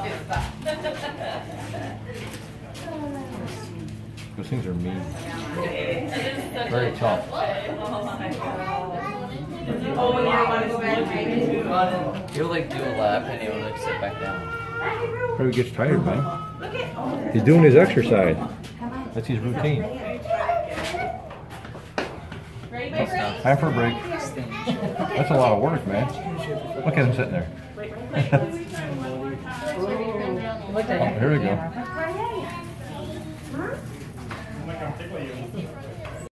Those things are mean. Very tough. He'll like do a lap and he'll like sit back down. Probably gets tired, man. He's doing his exercise. That's his routine. Time for a break. That's a lot of work, man. Look at him sitting there. Oh, here we go.